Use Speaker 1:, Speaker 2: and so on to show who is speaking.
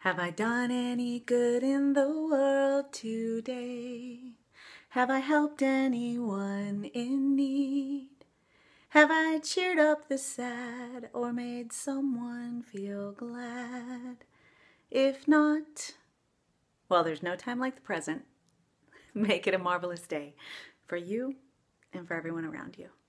Speaker 1: Have I done any good in the world today? Have I helped anyone in need? Have I cheered up the sad or made someone feel glad? If not, well, there's no time like the present. Make it a marvelous day for you and for everyone around you.